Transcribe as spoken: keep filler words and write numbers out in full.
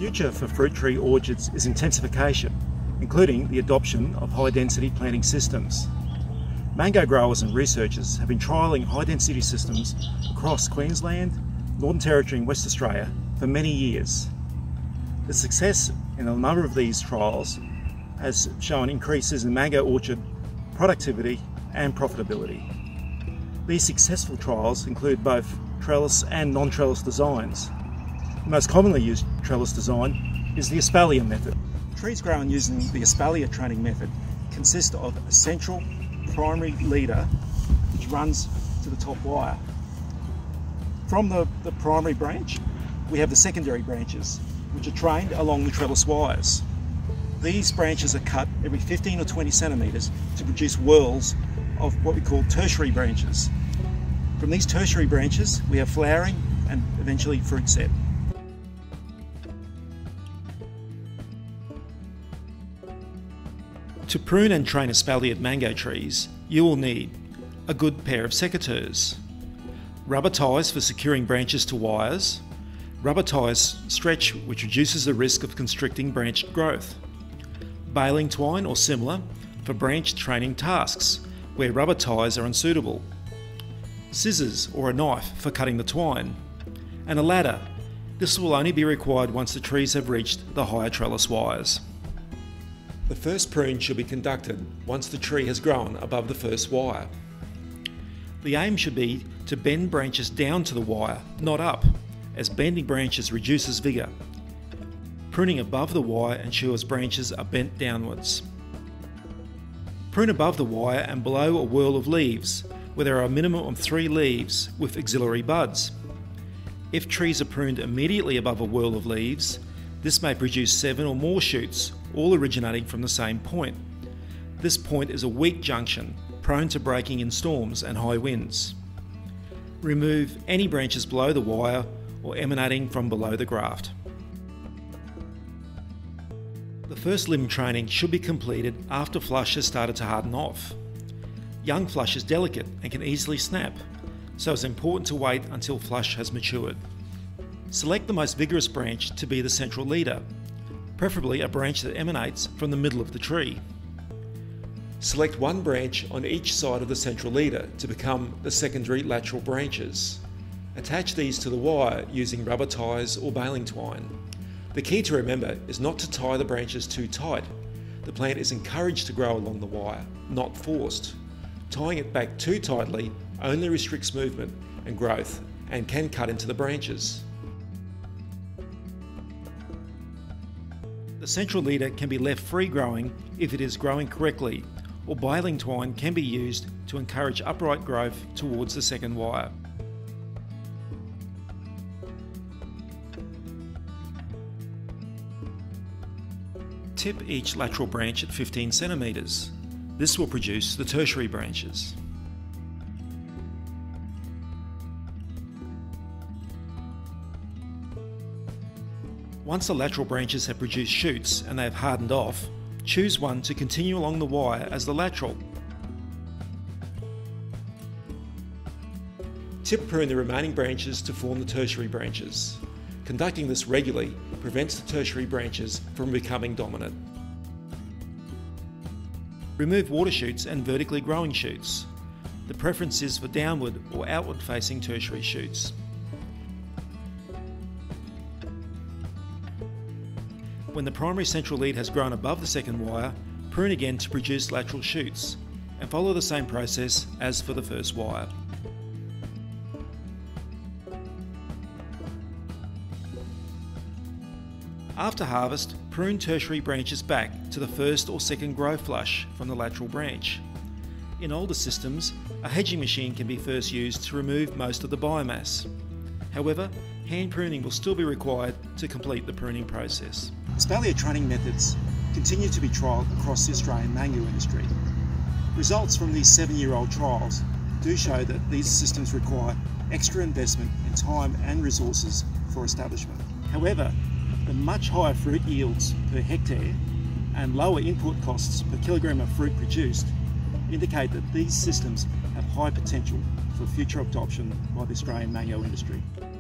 future for fruit tree orchards is intensification, including the adoption of high-density planting systems. Mango growers and researchers have been trialling high-density systems across Queensland, Northern Territory and West Australia for many years. The success in a number of these trials has shown increases in mango orchard productivity and profitability. These successful trials include both trellis and non-trellis designs. The most commonly used trellis design is the espalier method. Trees grown using the espalier training method consist of a central primary leader which runs to the top wire. From the, the primary branch, we have the secondary branches, which are trained along the trellis wires. These branches are cut every fifteen or twenty centimetres to produce whorls of what we call tertiary branches. From these tertiary branches, we have flowering and eventually fruit set. To prune and train espaliered mango trees, you will need a good pair of secateurs, rubber ties for securing branches to wires. Rubber ties stretch, which reduces the risk of constricting branch growth. Baling twine or similar for branch training tasks, where rubber ties are unsuitable. Scissors or a knife for cutting the twine. And a ladder. This will only be required once the trees have reached the higher trellis wires. The first prune should be conducted once the tree has grown above the first wire. The aim should be to bend branches down to the wire, not up, as bending branches reduces vigour. Pruning above the wire ensures branches are bent downwards. Prune above the wire and below a whorl of leaves, where there are a minimum of three leaves with auxiliary buds. If trees are pruned immediately above a whorl of leaves, this may produce seven or more shoots, all originating from the same point. This point is a weak junction, prone to breaking in storms and high winds. Remove any branches below the wire or emanating from below the graft. The first limb training should be completed after flush has started to harden off. Young flush is delicate and can easily snap, so it's important to wait until flush has matured. Select the most vigorous branch to be the central leader, preferably a branch that emanates from the middle of the tree. Select one branch on each side of the central leader to become the secondary lateral branches. Attach these to the wire using rubber ties or baling twine. The key to remember is not to tie the branches too tight. The plant is encouraged to grow along the wire, not forced. Tying it back too tightly only restricts movement and growth and can cut into the branches. The central leader can be left free growing if it is growing correctly, or baling twine can be used to encourage upright growth towards the second wire. Tip each lateral branch at fifteen centimetres. This will produce the tertiary branches. Once the lateral branches have produced shoots and they have hardened off, choose one to continue along the wire as the lateral. Tip prune the remaining branches to form the tertiary branches. Conducting this regularly prevents the tertiary branches from becoming dominant. Remove water shoots and vertically growing shoots. The preference is for downward or outward facing tertiary shoots. When the primary central lead has grown above the second wire, prune again to produce lateral shoots, and follow the same process as for the first wire. After harvest, prune tertiary branches back to the first or second growth flush from the lateral branch. In older systems, a hedging machine can be first used to remove most of the biomass. However, hand pruning will still be required to complete the pruning process. Espalier training methods continue to be trialled across the Australian mango industry. Results from these seven-year-old trials do show that these systems require extra investment in time and resources for establishment. However, the much higher fruit yields per hectare and lower input costs per kilogram of fruit produced indicate that these systems have high potential for future adoption by the Australian mango industry.